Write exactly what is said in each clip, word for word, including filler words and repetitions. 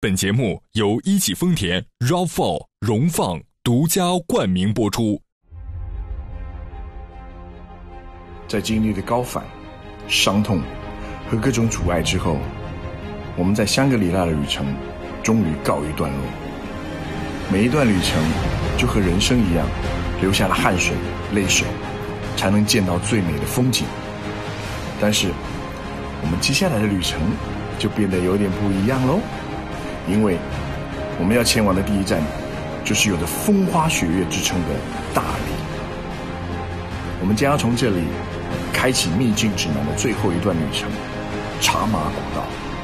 本节目由一汽丰田 R A V 四 荣放独家冠名播出。 在经历了高反、伤痛和各种阻碍之后，我们在香格里拉的旅程终于告一段落。每一段旅程就和人生一样，流下了汗水、泪水，才能见到最美的风景。但是我们接下来的旅程就变得有点不一样咯，因为我们要前往的第一站就是有着风花雪月之称的大理。我们将要从这里开启秘境指南的最后一段旅程——茶马古道。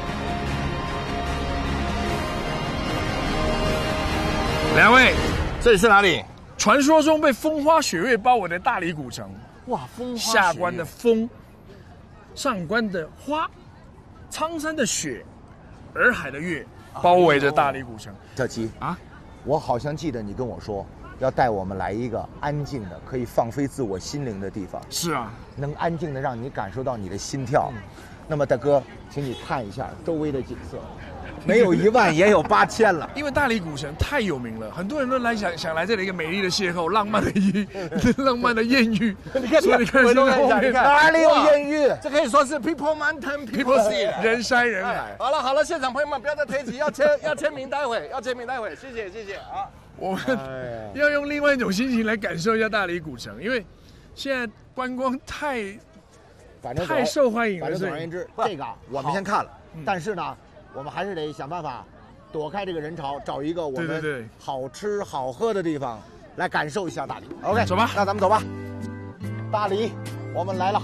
两位，这里是哪里？传说中被风花雪月包围的大理古城。 哇，风花雪月， 下关的风，上关的花，苍山的雪，洱海的月，包围着大理古城。 小齐啊， 我好像记得你跟我说，要带我们来一个安静的、可以放飞自我心灵的地方。 是啊， 能安静的让你感受到你的心跳。嗯、那么大哥，请你看一下周围的景色。没有一万也有八千了， 因为大理古城太有名了，很多人都来想想来这里一个美丽的邂逅，浪漫的一浪漫的艳遇。 你看， 所以你看， 我都看一下，你看哪里有艳遇？ 这可以说是 people mountain people sea， 人山人海。 好了好了，现场朋友们不要再推挤，要签要签名，待会要签名，待会谢谢谢谢啊。 我们要用另外一种心情来感受一下大理古城，因为现在观光太太受欢迎了。 反正总而言之，这个我们先看了，但是呢。我们还是得想办法躲开这个人潮，找一个我们好吃好喝的地方来感受一下大理。OK， 走吧， 那咱们走吧。大理，我们来了。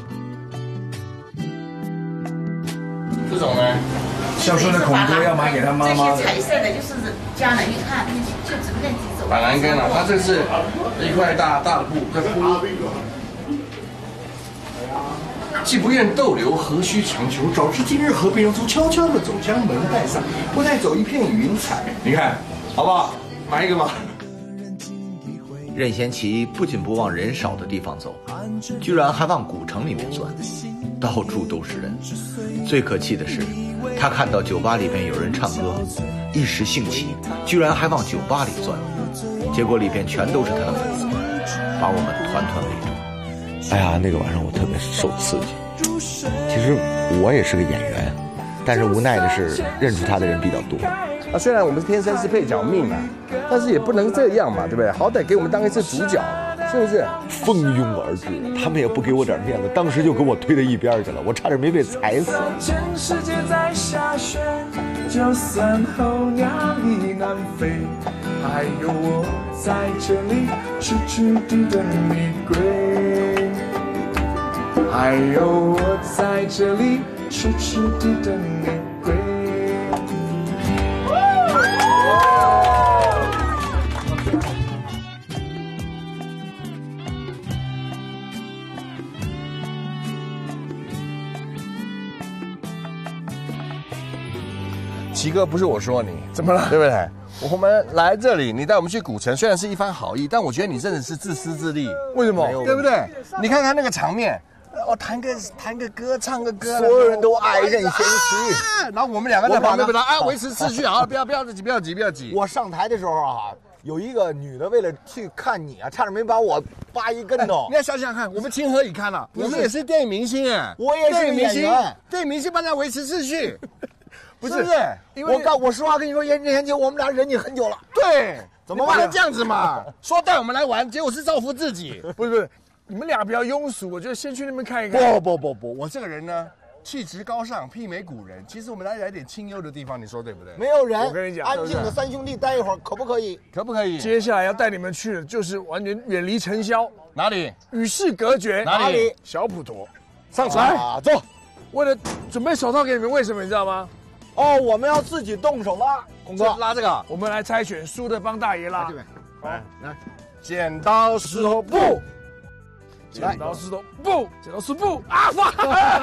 这种呢， 孝顺的孔哥要买给他妈妈的。 这些彩色的，就是家人一看，就只认几种。 板蓝根啊，它这是一块大大的布，这铺。既不愿逗留，何须强求？早知今日，何必当初？悄悄地走将门带上，不带走一片云彩。你看，好不好？买一个吧。 任贤齐不仅不往人少的地方走，居然还往古城里面钻，到处都是人。最可气的是，他看到酒吧里边有人唱歌，一时兴起，居然还往酒吧里钻，结果里边全都是他的粉丝，把我们团团围住。哎呀，那个晚上我特别受刺激。其实我也是个演员，但是无奈的是认出他的人比较多。 啊，虽然我们天生是配角命啊，但是也不能这样嘛，对不对？好歹给我们当一次主角，是不是？ 蜂拥而至，他们也不给我点面子，当时就给我推到一边去了，我差点没被踩死。 全世界在下雪，就算候鸟已南飞，还有我在这里痴痴地等你归。还有我在这里痴痴地等你归。 齐哥，不是我说你，怎么了？对不对？我们来这里，你带我们去古城，虽然是一番好意，但我觉得你真的是自私自利。为什么？对不对？你看看那个场面。我弹个弹个歌，唱个歌， 所有人都爱任贤齐、 啊，然后我们两个在旁边不知道啊，维持秩序啊，不要不要急，不要急，不要急。 我上台的时候啊，有一个女的为了去看你啊，差点没把我扒一跟头。 你要想想看，我们情何以堪啊！我们也是电影明星哎， 我也是演员， 电影明星帮他维持秩序， 不是？因为我告我实话跟你说，任贤齐，我们俩忍你很久了。 对， 怎么办？ 不能这样子嘛！说带我们来玩，结果是造福自己， 不是不是。你们俩比较庸俗，我觉得先去那边看一看。 不不不不，我这个人呢，气质高尚，媲美古人。其实我们来来点清幽的地方，你说对不对？ 没有人， 我跟你讲， 安静的三兄弟待一会儿，可不可以？ 可不可以？ 接下来要带你们去的就是完全远离尘嚣， 哪里？ 与世隔绝， 哪里？ 小普陀。 上来， 啊、走。 为了准备手套给你们，为什么你知道吗？ 哦，我们要自己动手拉， 孔哥拉这个， 我们来猜拳，输的帮大爷拉。 这边，来来，剪刀石头布。 剪刀石头布，剪刀石头布啊！哇，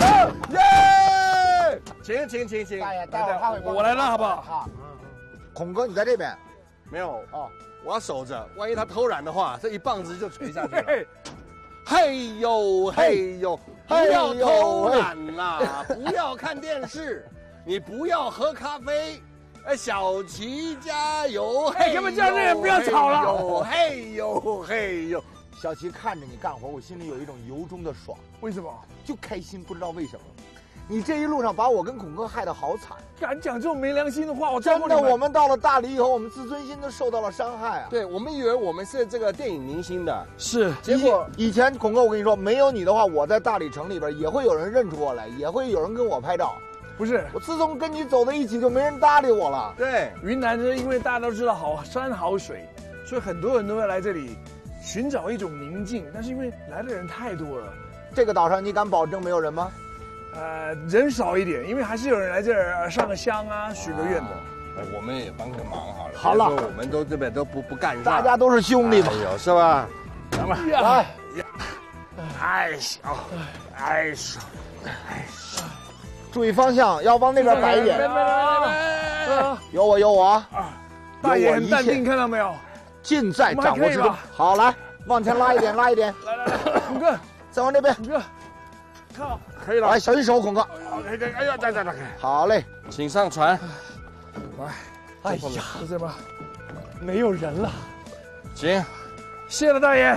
耶！请请请请， 大爷，待会儿他会我来拉好不好？ 啊，孔哥你在这边， 没有哦，我要守着，万一他偷懒的话，这一棒子就垂下去了。嘿呦嘿呦，不要偷懒啦，不要看电视，你不要喝咖啡， 哎，小齐加油！ 哎，他们家这人不要吵了。 嘿呦嘿呦，小齐看着你干活，我心里有一种由衷的爽。 为什么？ 就开心，不知道为什么。你这一路上把我跟孔哥害得好惨， 敢讲这种没良心的话，我真的，我们到了大理以后，我们自尊心都受到了伤害啊。对，我们以为我们是这个电影明星的， 是， 结果以前孔哥，我跟你说，没有你的话，我在大理城里边也会有人认出我来，也会有人跟我拍照。 不是， 我自从跟你走在一起，就没人搭理我了。对， 云南是因为大家都知道好山好水，所以很多人都会来这里寻找一种宁静，但是因为来的人太多了， 这个岛上你敢保证没有人吗？ 呃，人少一点，因为还是有人来这儿上个香啊，许个愿的。 啊、我们也帮个忙好了。 好了， 我们都这边都不不干上， 大家都是兄弟嘛， 哎呦，是吧？来吧，来， 哎小，哎小， 哎小，注意方向，要往那边摆一点。有我有我， 大爷很淡定，看到没有？ 尽在掌握之中。好，来，往前拉一点，拉一点。 来来来，孔哥， 再往这边。 孔哥。靠，可以了， 来，小心手，孔哥。 哎呀，再再再， 好嘞，请上船。 来，哎呀，就这么，没有人了。 行， 谢了大爷。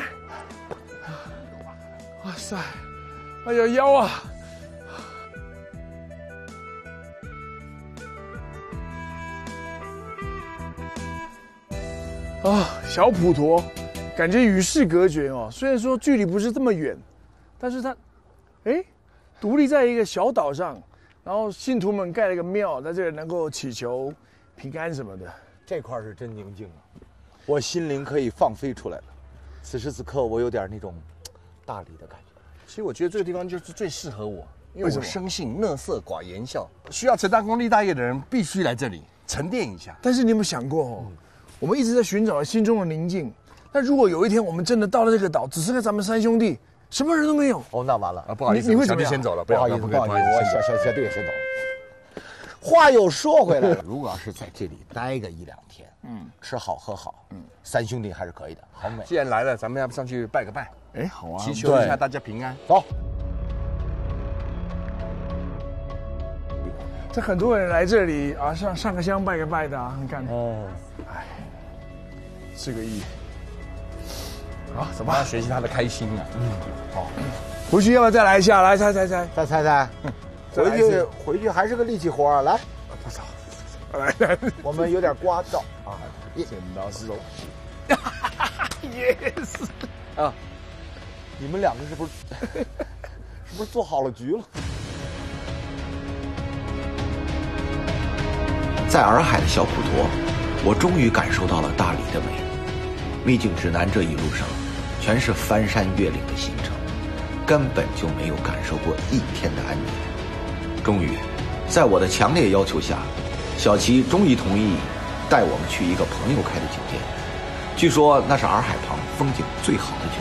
哇塞，哎呦腰啊！啊，小普陀，感觉与世隔绝哦。虽然说距离不是这么远，但是它。哎，独立在一个小岛上，然后信徒们盖了一个庙，在这里能够祈求平安什么的。 这块是真宁静啊，我心灵可以放飞出来了。此时此刻，我有点那种大理的感觉。其实我觉得这个地方就是最适合我，因为我生性乐色寡言笑，需要成大功立大业的人必须来这里沉淀一下。 但是你有没有想过哦，嗯、我们一直在寻找心中的宁静，但如果有一天我们真的到了这个岛，只剩下咱们三兄弟。什么人都没有哦，那完了啊！不好意思， 你, 你会怎么样？先走了， 不好意思，不好意思，我小小小队先走了。话又说回来了，如果要是在这里待个一两天，嗯，吃好喝好，嗯，三兄弟还是可以的，好美。既然来了，咱们要不上去拜个拜？ 哎，好啊， 祈求一下大家平安。走。 这很多人来这里啊，上上个香拜个拜的啊，你看，哦，哎，四个亿。好，走吧。 要学习他的开心啊。嗯，好。 回去要不要再来一下？来，猜猜猜， 再猜猜。回去回去还是个力气活啊！来， 我操！来来， 我们有点聒噪啊。 剪刀石头。yes。 啊，你们两个是不是是不是做好了局了？ 在洱海的小普陀，我终于感受到了大理的美。秘境指南这一路上，全是翻山越岭的行程，根本就没有感受过一天的安宁。终于，在我的强烈要求下，小齐终于同意带我们去一个朋友开的酒店，据说那是洱海旁风景最好的酒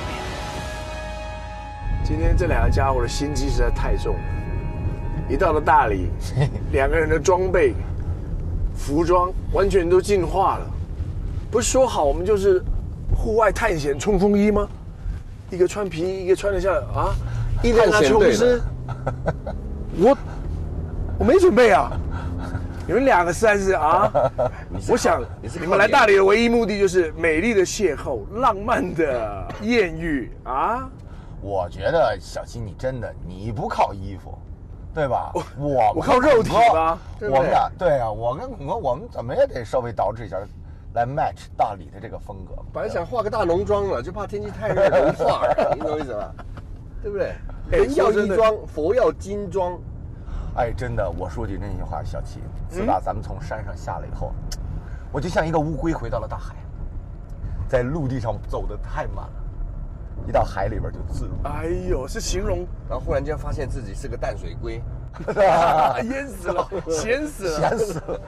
店。 今天这两个家伙的心机实在太重了，一到了大理，两个人的装备、服装完全都进化了。不是说好我们就是户外探险冲锋衣吗？一个穿皮衣，一个穿得像啊，一人拿琼斯。我我没准备啊，你们两个实在是啊，我想你们来大理的唯一目的就是美丽的邂逅、浪漫的艳遇啊。 我觉得小齐你真的你不靠衣服，对吧？我我靠肉体吧。 我们俩对啊，我跟孔哥我们怎么也得稍微捯饬一下。来 match 大理的这个风格， 本来想化个大浓妆了，就怕天气太热融化，你懂我意思吧？对不对？人要衣装，佛要金装。 哎，真的，我说句真心话，小齐，自打咱们从山上下来以后，嗯、我就像一个乌龟回到了大海，在陆地上走得太慢了，一到海里边就自如。 哎呦，是形容， 然后忽然间发现自己是个淡水龟， 淹死了，咸死了， 咸死了。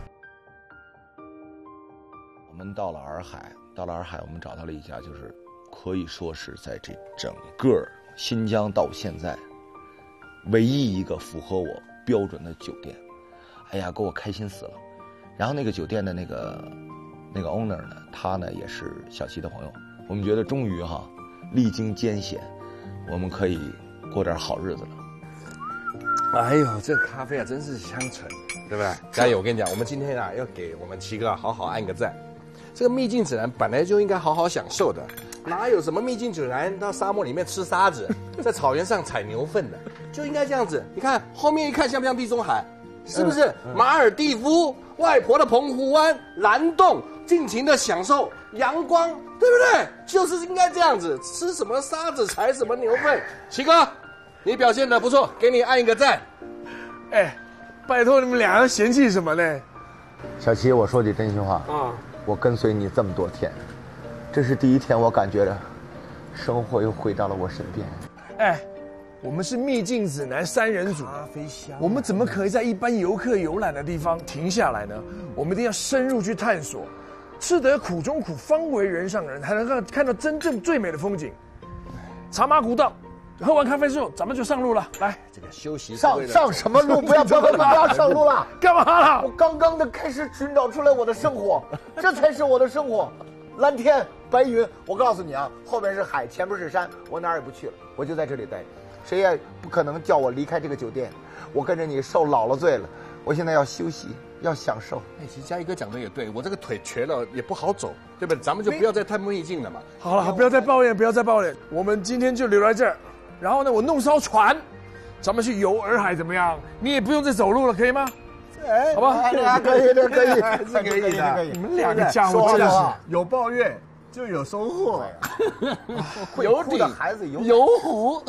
我们到了洱海，到了洱海，我们找到了一家，就是可以说是在这整个新疆到现在唯一一个符合我标准的酒店。哎呀，给我开心死了。然后那个酒店的那个那个 owner 呢，他呢也是小齐的朋友。我们觉得终于哈，历经艰险，我们可以过点好日子了。 哎呦，这咖啡啊，真是香醇。 对不对？加油！我跟你讲，我们今天啊要给我们七哥好好按个赞。这个秘境指南本来就应该好好享受的，哪有什么秘境指南到沙漠里面吃沙子，在草原上采牛粪的，就应该这样子。你看后面一看像不像地中海？是不是？嗯嗯、马尔地夫、外婆的澎湖湾、蓝洞，尽情的享受阳光，对不对？就是应该这样子，吃什么沙子采什么牛粪。七哥，你表现得不错，给你按一个赞。 哎，拜托你们俩要嫌弃什么呢？ 小七，我说句真心话啊。嗯我跟随你这么多天，这是第一天，我感觉着生活又回到了我身边。 哎，我们是秘境指南三人组，我们怎么可以在一般游客游览的地方停下来呢？我们一定要深入去探索，吃得苦中苦，方为人上人，才能够看到真正最美的风景。茶马古道，喝完咖啡之后，咱们就上路了。来， 这个休息上上什么路？不要不要不要上路了！ 干嘛了？ 我刚刚的开始寻找出来我的生活，这才是我的生活。蓝天白云，我告诉你啊，后面是海，前面是山，我哪儿也不去了，我就在这里待着，谁也不可能叫我离开这个酒店。我跟着你受老了罪了，我现在要休息，要享受。 哎，其实嘉一哥讲的也对，我这个腿瘸了也不好走，对不对？咱们就不要再太秘境了嘛。 好了，不要再抱怨，不要再抱怨，我们今天就留在这儿。然后呢，我弄艘船，咱们去游洱海，怎么样？你也不用再走路了，可以吗？哎，好吧， 啊，可以的，可以， 是可以的，可以。 你们两个家伙真的是有抱怨就有收获。 有底的孩子有有虎。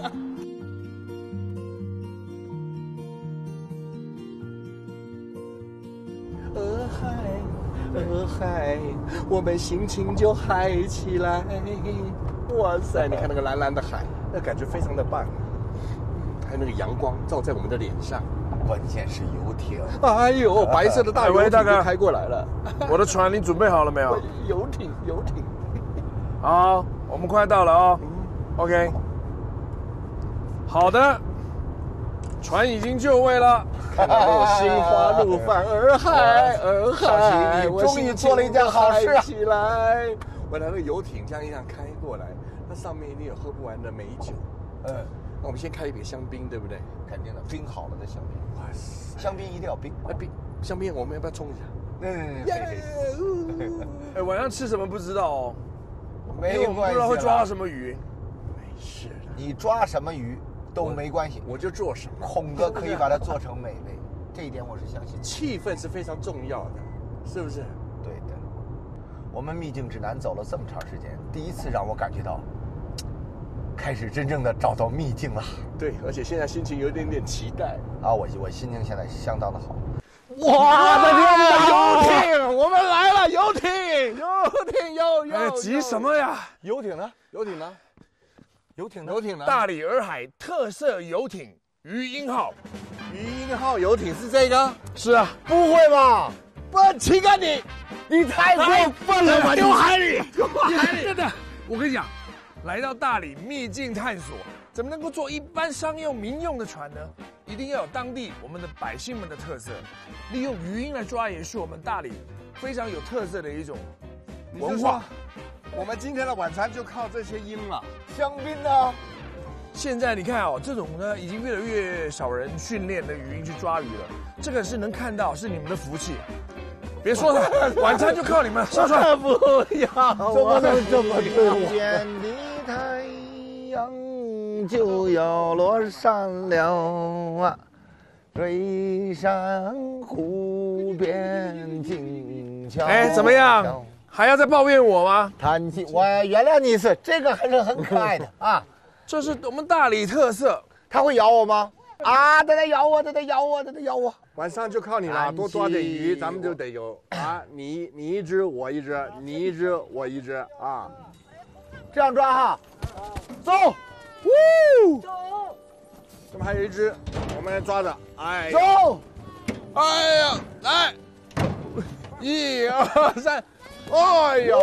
洱海，洱海，我们心情就嗨起来。哇塞，你看那个蓝蓝的海，那感觉非常的棒。还有那个阳光照在我们的脸上， 关键是游艇。 哎呦，白色的大游艇就开过来了。 我的船你准备好了没有？ 游艇，游艇。 好，我们快到了哦。OK。好的，船已经就位了。 看到没有？心花怒放，洱海，洱海， 你终于做了一件好事起来。我拿那个游艇这样一样开过来，那上面一定有喝不完的美酒。嗯，那我们先开一瓶香槟，对不对？ 肯定的，冰好了的香槟。哇塞，香槟一定要冰。 哎，冰香槟我们要不要冲一下？ 嗯，可以可以。 哎，晚上吃什么不知道哦。 没有关系， 不知道会抓到什么鱼。 没事的， 你抓什么鱼都没关系， 我就做什么。 孔哥可以把它做成美味，这一点我是相信。 气氛是非常重要的，是不是？ 对的。我们秘境指南走了这么长时间，第一次让我感觉到，开始真正的找到秘境了。 对，而且现在心情有一点点期待啊！我我心情现在相当的好。 哇！的天哪，游艇，我们来了，游艇，游艇，游游。 哎，急什么呀？ 游艇呢？游艇呢？游艇呢？游艇呢？ 大理洱海特色游艇鱼鹰号。 鱼鹰号游艇是这个？ 是啊。 不会吧？ 不，乞丐你， 你太过分了吧！ 丢海里，丢海里！真的，我跟你讲，来到大理秘境探索，怎么能够坐一般商用民用的船呢？一定要有当地我们的百姓们的特色，利用鱼鹰来抓也是我们大理非常有特色的一种文化。 我们今天的晚餐就靠这些鹰了。 香槟呢？ 现在你看哦，这种呢已经越来越少人训练的鱼鹰去抓鱼了，这个是能看到，是你们的福气。别说了，晚餐就靠你们，上船。 不要， 怎么能这么对我？天的太阳就要落山了啊，瑞山湖边静悄悄。 哎，怎么样？还要再抱怨我吗？ 弹琴，我原谅你一次，这个还是很可爱的啊。 这是我们大理特色。 他会咬我吗？啊，他在咬我，他在咬我，他在咬我。 晚上就靠你了，多抓点鱼，咱们就得有啊，你你一只，我一只，你一只，我一只啊， 这样抓哈。走， 呜，走。这边还有一只，我们来抓着，哎， 走， 哎呀，来，一二三，哎呦，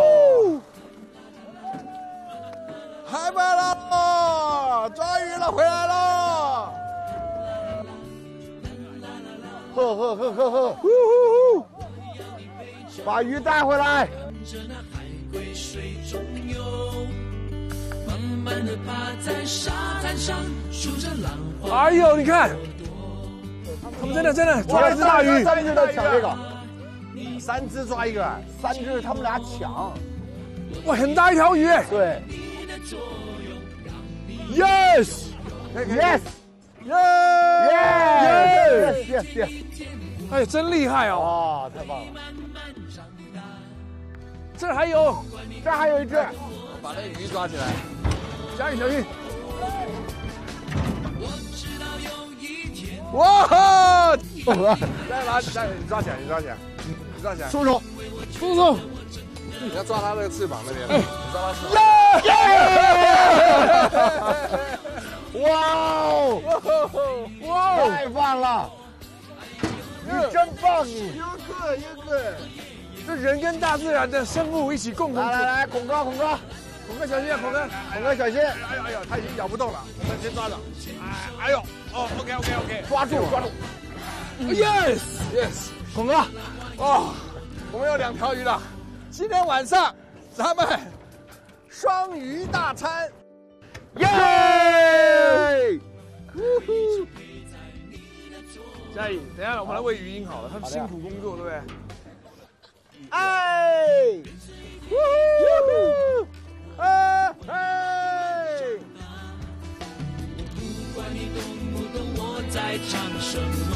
嗨拜了，抓鱼了，回来了。 呵呵呵呵呵，呼呼呼！把鱼带回来。 哎呦，你看， 他们真的真的抓一只大鱼， 三只在抢这个， 三只抓一个， 三只他们俩抢。 哇，很大一条鱼哎！ 对 ，yes yes yes yes yes yes， 哎，真厉害哦！ 哦，太棒了！ 这儿还有， 这儿还有一只， 把那鱼抓起来， 加油，小心！ 哇！再拿，再你抓起来，你抓起来，你抓起来， 松手， 松手！ 你要抓它那个翅膀那边， 哎， 你抓它翅膀。 哇哦！哇，太棒了！你真棒，你。 优克，优克。 这人跟大自然的生物一起共同。 来来来，孔哥，孔哥， 孔哥小心啊，孔哥， 孔哥小心！ 哎呦哎呦，它已经咬不动了，我们先抓着。哎哎呦，哦 ，OK OK OK， 抓住抓住 ，yes yes， 孔哥， 哦，我们有两条鱼了。今天晚上咱们双鱼大餐， 耶！ 嘉颖，等一下我们来喂鱼鹰好了，他们辛苦工作，对不对？ 哎，呜呼，哎哎。不管你懂不懂我在唱什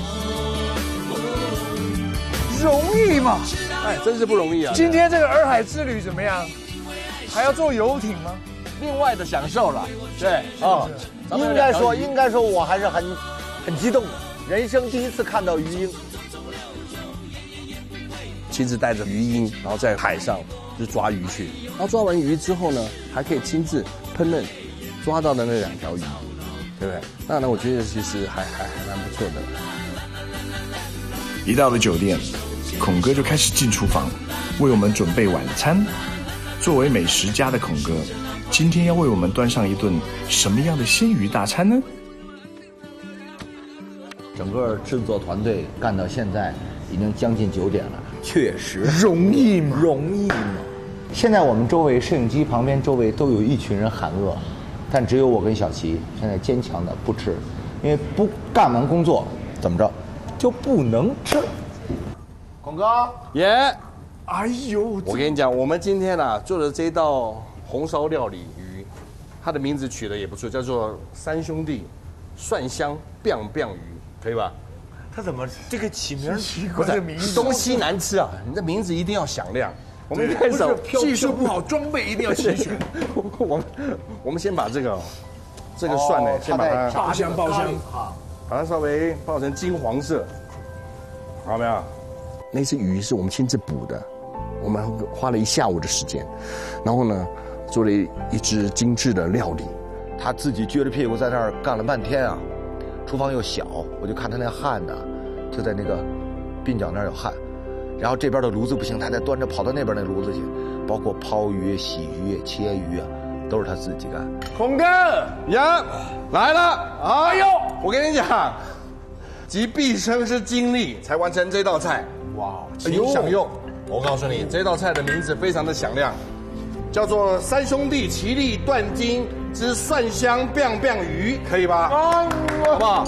么，容易吗？ 哎，真是不容易啊！ 今天这个洱海之旅怎么样？还要坐游艇吗？ 另外的享受了，对啊，应该说，应该说，我还是很很激动的，人生第一次看到鱼鹰。 亲自带着鱼鹰，然后在海上就抓鱼去。然后抓完鱼之后呢，还可以亲自烹饪抓到的那两条鱼，对不对？那呢，我觉得其实还还还蛮不错的。 一到了酒店，孔哥就开始进厨房，为我们准备晚餐。作为美食家的孔哥，今天要为我们端上一顿什么样的鲜鱼大餐呢？ 整个制作团队干到现在已经将近九点了，确实容易吗？ 容易吗？现在我们周围摄影机旁边周围都有一群人喊饿，但只有我跟小齐现在坚强的不吃，因为不干完工作怎么着就不能吃。 孔哥， 耶、yeah ！ 哎呦， 我跟你讲，我们今天啊做的这道红烧料理鱼，它的名字取得也不错，叫做三兄弟蒜香 biang biang 鱼，可以吧？ 他怎么这个起名奇怪的名字？ 东西难吃啊，你的名字一定要响亮。我们开始技术不好，装备一定要齐全。 我们我们先把这个这个蒜呢， 哦先把它爆香爆香， 把它稍微爆成金黄色，好到没有？那只鱼是我们亲自捕的，我们花了一下午的时间，然后呢，做了一一只精致的料理。 他自己撅着屁股在那儿干了半天啊，厨房又小，我就看他那汗呢，就在那个鬓角那儿有汗，然后这边的炉子不行，他再端着跑到那边那炉子去，包括抛鱼、洗鱼、切鱼啊，都是他自己干。 孔哥呀，来了！哎呦，我跟你讲，集毕生之精力才完成这道菜，哇，请享用。我告诉你，这道菜的名字非常的响亮，叫做三兄弟齐力断筋之蒜香 biang biang 鱼，可以吧？好不好？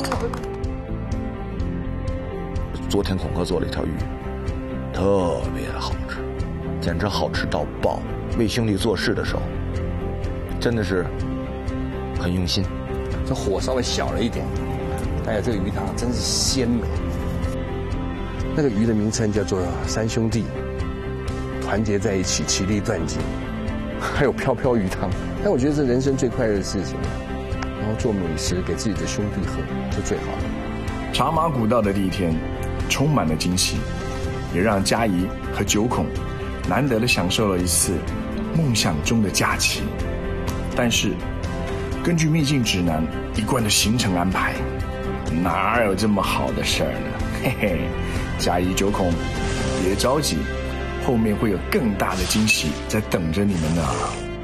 昨天孔哥做了一条鱼，特别好吃，简直好吃到爆。为兄弟做事的时候，真的是很用心。 这火稍微小了一点，哎呀，这个鱼汤真是鲜美。那个鱼的名称叫做三兄弟，团结在一起，齐力断筋。还有飘飘鱼汤，但我觉得这人生最快乐的事情，然后做美食给自己的兄弟喝，就最好了。 茶马古道的第一天，充满了惊喜，也让嘉怡和九孔难得的享受了一次梦想中的假期。但是，根据秘境指南一贯的行程安排，哪有这么好的事儿呢？嘿嘿，嘉怡、九孔，别着急，后面会有更大的惊喜在等着你们呢。